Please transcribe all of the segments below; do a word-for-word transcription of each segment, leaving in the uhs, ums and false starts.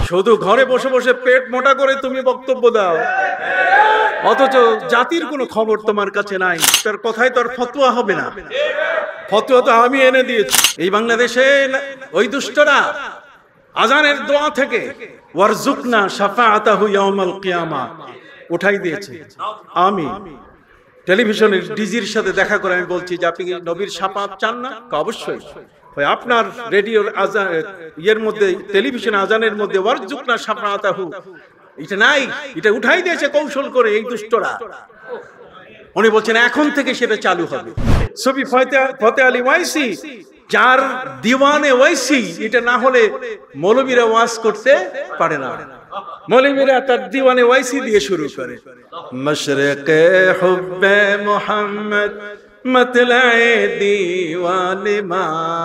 শুধু ঘরে বসে বসে পেট মোটা করে তুমি বক্তব্য দাও, অথচ জাতির কোনো খবর তোমার কাছে নাই। তার কথায় তোর ফতোয়া হবে না, ফতোয়া তো আমি এনে দিয়েছি। এই বাংলাদেশে ওই দুষ্টরা আজানের দোয়া থেকে ওয়ারজুকনা শাফাআতাহু ইয়াউমাল কিয়ামা উঠাই দিয়েছে। আমি টেলিভিশনের ডিজির সাথে দেখা করে আমি বলছি যে আপনি কি নবীর শাফাআত চান না? অবশ্যই। আপনার রেডিওর আজান ইয়ের মধ্যে, টেলিভিশন আজানের মধ্যে ওয়ারজুকনা শাফাআতাহু এটা নাই, এটা উঠাই দিয়েছে কৌশল করে এই দুষ্টরা। উনি বলছেন এখন থেকে সেটা চালু হবে। সুফি ফতেহ আলী ওয়াইসি, যার দিওয়ানে ওয়াইসি, এটা না হলে মৌলবীরা ওয়াজ করতে পারে না। মৌলবীরা তার দিওয়ানে ওয়াইসি দিয়ে শুরু করে, মশরিকে হুব্বে মুহাম্মদ मतलाए दीवाने मा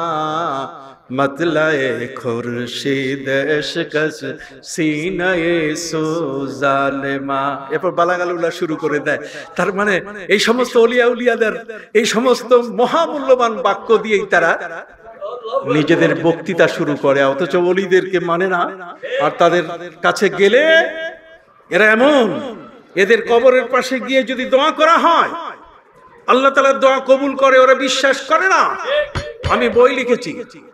मतलाए खुर्शीद इश्कस सीनाए सुजाने मा। এরপর বালাগালুল্লাহ শুরু করে দেয়। তার মানে এই সমস্ত ওলিয়া উলিয়াদের এই সমস্ত মহামূল্যবান বাক্য দিয়েই তারা নিজেদের বক্তৃতা শুরু করে, অথচ ওলিদেরকে মানে না। আর তাদের কাছে গেলে এরা এমন, এদের কবরের পাশে গিয়ে যদি দোয়া করা হয় আল্লাহ তাআলা দোয়া কবুল করে, ওরা বিশ্বাস করে না। আমি বই লিখেছি,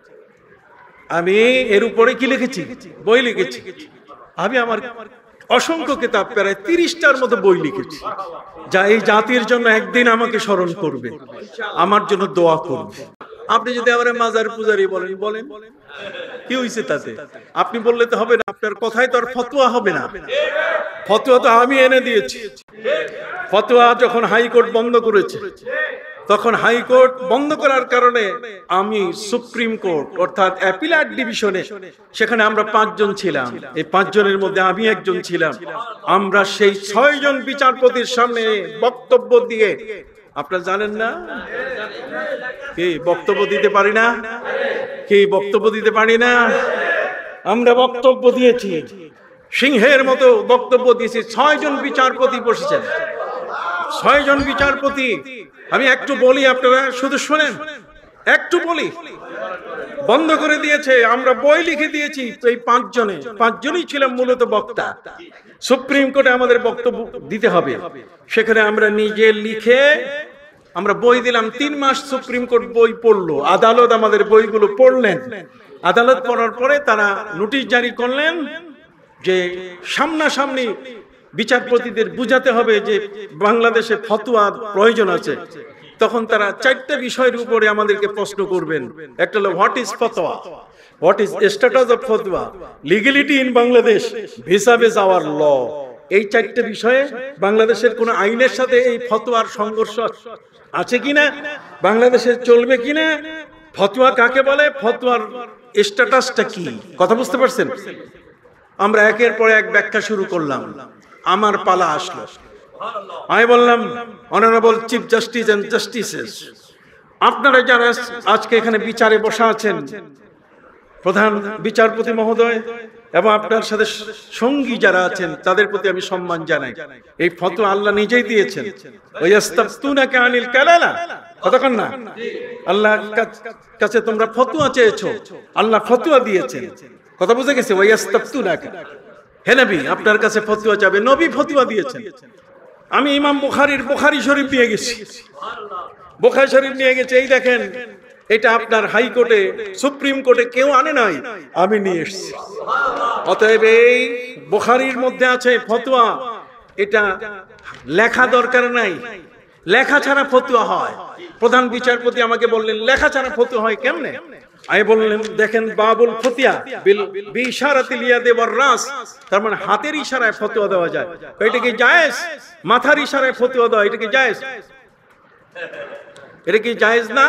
আমি এর উপরে কি লিখেছি, বই লিখেছি। আমি আমার অসংখ্য কিতাব, প্রায় তিরিশটার মতো বই লিখেছি, যা এই জাতির জন্য একদিন আমাকে স্মরণ করবে, আমার জন্য দোয়া করবে। আপনি যদি আমার মাজার পূজারি বলেন, বলেন কি হয়েছে তাতে? আপনি বললে তো হবে না, আপনার কথায় তো আর ফতোয়া হবে না। ফতোয়া তো আমি এনে দিয়েছি। ফতোয়া যখন হাইকোর্ট বন্ধ করেছে, তখন হাইকোর্ট বন্ধ করার কারণে আমি সুপ্রিম কোর্ট অর্থাৎ অ্যাপিলেট ডিভিশনে, সেখানে আমরা পাঁচজন ছিলাম, এই পাঁচজনের মধ্যে আমি একজন ছিলাম। আমরা সেই ছয় জন বিচারপতির সামনে বক্তব্য দিয়ে, আপনারা জানেন না কি বক্তব্য দিতে পারি না, কি বক্তব্য দিতে পারি না, আমরা বক্তব্য দিয়েছি, সিংহের মতো বক্তব্য দিয়েছি। ছয় জন বিচারপতি বসেছেন, ছয় জন বিচারপতি। আমি একটু বলি, আপনারা শুধু শোনেন, একটু বলি। বন্ধ করে দিয়েছে, আমরা বই লিখে দিয়েছি। এই পাঁচজনে পাঁচজনই ছিলাম মূলত বক্তা। সুপ্রিম কোর্টে আমাদের বক্তব্য দিতে হবে, সেখানে আমরা নিজে লিখে আমরা বই দিলাম। তিন মাস সুপ্রিম কোর্ট বই পড়লো, আদালত আমাদের বইগুলো পড়লেন। আদালত পড়ার পরে তারা নোটিশ জারি করলেন যে সামনাসামনি বিচারপতিদের বুঝাতে হবে যে বাংলাদেশে ফতোয়ার প্রয়োজন আছে। তখন তারা চারটা বিষয়ের উপরে আমাদেরকে প্রশ্ন করবেন। একটা হলো হোয়াট ইজ ফতোয়া, হোয়াট ইজ স্ট্যাটাস অফ ফতোয়া, লিগ্যালিটি ইন বাংলাদেশ, ভিসাবেজ আওয়ার ল। এই চারটা বিষয়ে বাংলাদেশের কোন আইনের সাথে এই ফতোয়ার সংঘর্ষ আছে কিনা, বাংলাদেশে চলবে কিনা, ফতোয়া কাকে বলে, ফতোয়ার স্ট্যাটাসটা কি। কথা বুঝতে পারছেন? আমরা একের পর এক ব্যাখ্যা শুরু করলাম। আমার পালা আসলো, আমি বললাম honourable chief justice and justices, আপনারা যারা আজকে এখানে বিচারে বসা আছেন, প্রধান বিচারপতি মহোদয় এবং আপনার সাথে সঙ্গী যারা আছেন, তাদের প্রতি আমি সম্মান জানাই। এই ফতোয়া আল্লাহ নিজেই দিয়েছেন। ওয়াস্তাফতুনাকা আনিল কালালা, কতক্ষণ না আল্লাহর কাছে তোমরা ফতোয়া চেয়েছো, আল্লাহ ফতোয়া দিয়েছেন। কথা বুঝে গেছে? ওয়াস্তাফতুনাকা, হে নবী আপনার কাছে ফতোয়া চাবে, নবী ফতোয়া দিয়েছেন। আমি ইমাম বুখারীর বুখারী শরীফ নিয়ে গেছি, বুখারী শরীফ নিয়ে গেছি। এই দেখেন, এটা আপনার হাইকোর্টে সুপ্রিম কোর্টে কেউ আনে নাই, আমি নিয়ে এসেছি। অতএব এই বুখারীর মধ্যে আছে ফতোয়া, এটা লেখা দরকার নাই, লেখা ছাড়া ফতোয়া হয়। প্রধান বিচারপতি আমাকে বললেন লেখা ছাড়া ফতোয়া হয় কেমনে? আমি বললেন দেখেন, বাবুল ফতিয়া বিল বিইশারাতিল ইয়াদি ওয়ার রাস, তার মানে হাতের ইশারায় ফতোয়া দেওয়া যায়। এটা কি জায়েজ? মাথার ইশারায় ফতোয়া দেওয়া, এটা কি জায়েজ? এটা কি জায়েজ না?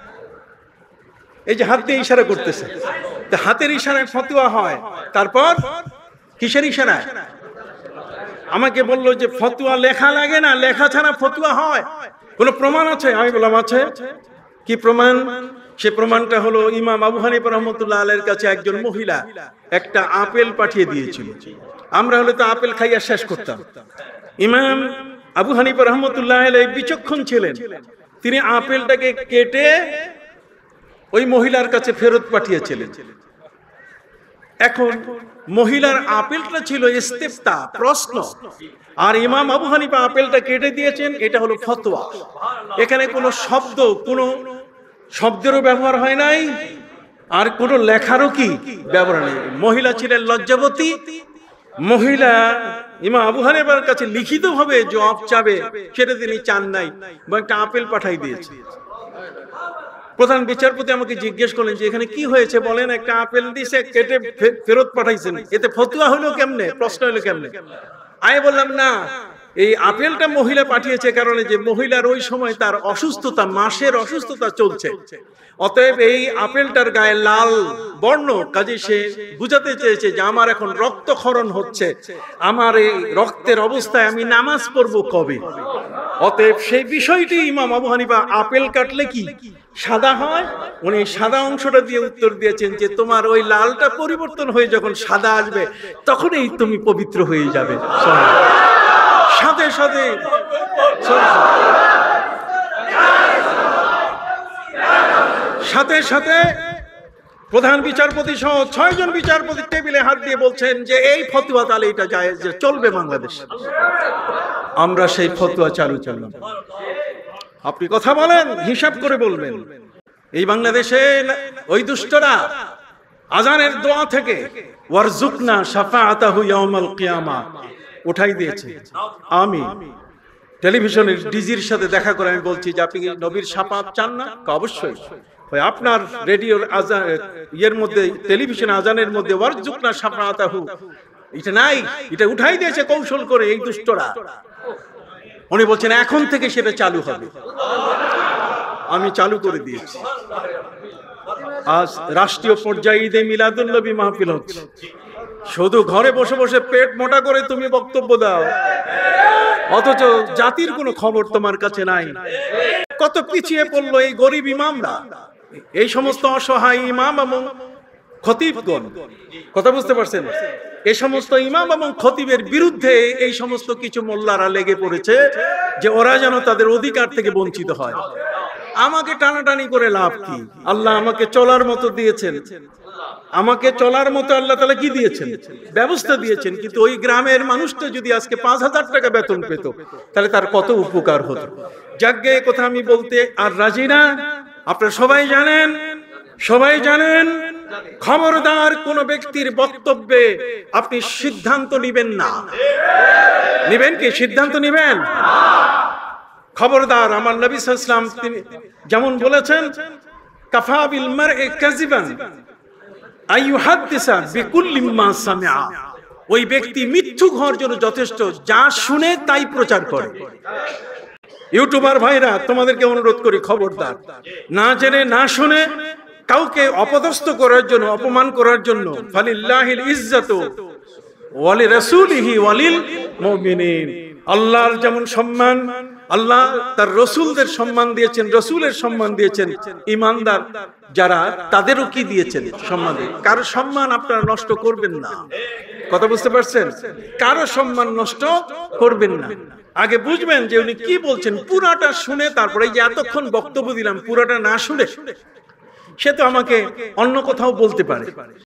এই যে হাত দিয়ে ইশারা করতেছে, হাতের ইশারায় ফতোয়া হয়। তারপর কিসের ইশারায়? আমাকে বললো যে ফতোয়া লেখা লাগে না, লেখা ছাড়া ফতোয়া হয়, কোনো প্রমাণ আছে? আমি বললাম আছে। কি প্রমাণ? সে প্রমাণটা হলো ইমাম আবু হানিফা রাহমাতুল্লাহ আলাইহির কাছে একজন মহিলা একটা আপেল পাঠিয়ে দিয়েছিল। আমরা হলে তো আপেল খাইয়া শেষ করতাম। ইমাম আবু হানিফা রাহমাতুল্লাহ আলাইহি বিচক্ষণ ছিলেন, তিনি আপেলটাকে কেটে ওই মহিলার কাছে ফেরত পাঠিয়েছিলেন। এখন মহিলার আপেলটা ছিল ইস্তেফতা, প্রশ্ন, আর ইমাম আবু হানিফা আপেলটা কেটে দিয়েছেন, এটা হলো ফতোয়া। এখানে কোনো শব্দ, কোনো শব্দেরও ব্যবহার হয় নাই, আর কোনো লেখারও কি ব্যবহার নেই। মহিলা ছিলেন লজ্জাবতী, মহিলা ইমাম আবু হানিফার কাছে লিখিত ভাবে জবাব চাবে, সেটা তিনি চান নাই, বা একটা আপেল পাঠাই দিয়েছে। প্রধান বিচারপতি আমাকে জিজ্ঞেস করলেন যে এখানে কি হয়েছে বলেন, একটা আপেল দিছে কেটে ফেরত পাঠাইছেন, এতে ফতোয়া হলো কেমনে, প্রশ্ন হলো কেমনে? আমি বললাম না, এই আপেলটা মহিলা পাঠিয়েছে কারণে যে মহিলার ওই সময় তার অসুস্থতা, মাসের অসুস্থতা চলছে, অতএব এই আপেলটার গায়ে লাল বর্ণ, কাজে সে বুঝাতে চেয়েছে যে আমার এখন রক্তক্ষরণ হচ্ছে, আমার এই রক্তের অবস্থায় আমি নামাজ পড়বো কবে। অতএব সেই বিষয়টি ইমাম আবু হানিফা আপেল কাটলে কি সাদা হয়, উনি সাদা অংশটা দিয়ে উত্তর দিয়েছেন যে তোমার ওই লালটা পরিবর্তন হয়ে যখন সাদা আসবে তখনই তুমি পবিত্র হয়ে যাবে। সাথে সাথে সাথে সাথে প্রধান বিচারপতি সহ ছয় জন বিচারপতি টেবিলে হাত দিয়ে বলছেন যে এই ফতোয়া তাহলে এটা জায়েজ, যে চলবে বাংলাদেশ। আমরা সেই ফতোয়া চালু করলাম। আপনি কথা বলেন, হিসাব করে বলবেন। এই বাংলাদেশে ওই দুষ্টরা আজানের দোয়া থেকে ওয়ারজুকনা শাফাআতাহু ইয়াউমাল কিয়ামা উঠাই দিয়েছে। আমি টেলিভিশনের ডিজির সাথে দেখা করে আমি বলছি যে আপনি নবীর শাফাত চান না? অবশ্যই। ওই আপনার রেডিওর আজান ইয়ের মধ্যে, টেলিভিশন আজানের মধ্যে ওয়ারজুকনা শাফাআতাহু এটা নাই, এটা উঠাই দিয়েছে কৌশল করে এই দুষ্টরা। উনি বলছেন এখন থেকে সেটা চালু হবে। আমি চালু করে দিয়েছি। আজ রাষ্ট্রীয় পর্যায়ে ঈদে মিলাদুন নবী মাহফিল হচ্ছে, শুধু ঘরে বসে বসে পেট মোটা করে তুমি বক্তব্য দাও, অথচ জাতির কোনো খবর তোমার কাছে নাই। কত পিছিয়ে পড়লো এই গরিব ইমামরা, এই সমস্ত অসহায় ইমাম এবং খতিবগণ। কথা বুঝতে পারছেন? এই সমস্ত ইমাম এবং খতিবের বিরুদ্ধে এই সমস্ত কিছু মোল্লারা লেগে পড়েছে যে ওরা যেন তাদের অধিকার থেকে বঞ্চিত হয়। আমাকে টানাটানি করে লাভ কি? আল্লাহ আমাকে চলার মতো দিয়েছেন, আমাকে চলার মতো আল্লাহ তাআলা কি দিয়েছেন? ব্যবস্থা দিয়েছেন। কিন্তু ওই গ্রামের মানুষটা যদি আজকে পাঁচ হাজার টাকা বেতন পেত তাহলে তার কত উপকার হতো। যাজ্ঞে কথা আমি বলতে আর রাজি না। আপনারা সবাই জানেন, সবাই জানেন, খবরদার কোন ব্যক্তির বক্তব্যে আপনি সিদ্ধান্ত নিবেন না। নিবেন কি? সিদ্ধান্ত নিবেন? খবরদার। আমার নবী সাল্লাল্লাহু আলাইহি ওয়াসাল্লাম তিনি যেমন বলেছেন, কাফা বিল মারই কাযিবান আইয়ুহাদ্দিসা বিকুল্লি মা সামিআ। ওই ব্যক্তি মিথ্যুক হওয়ার জন্য যথেষ্ট, যা শুনে তাই প্রচার করে। ইউটিউবার ভাইরা তোমাদেরকে অনুরোধ করি, খবরদার, না জেনে না শুনে কাউকে অপদস্থ করার জন্য, অপমান করার জন্য, ফালিল্লাহিল ইজ্জাতু ওয়ালি রাসূলিহি ওয়ালিল মুমিনিন। আল্লাহর যেমন সম্মান, আল্লাহ তার রসুলদের সম্মান দিয়েছেন, রসুলের সম্মান দিয়েছেন, ইমানদার যারা তাদেরও কি দিয়েছেন? সম্মান। কারো সম্মান আপনারা নষ্ট করবেন না। কথা বুঝতে পারছেন? কারো সম্মান নষ্ট করবেন না। আগে বুঝবেন যে উনি কি বলছেন, পুরাটা শুনে তারপরে যে এতক্ষণ বক্তব্য দিলাম, পুরাটা না শুনে সে তো আমাকে অন্য কোথাও বলতে পারে।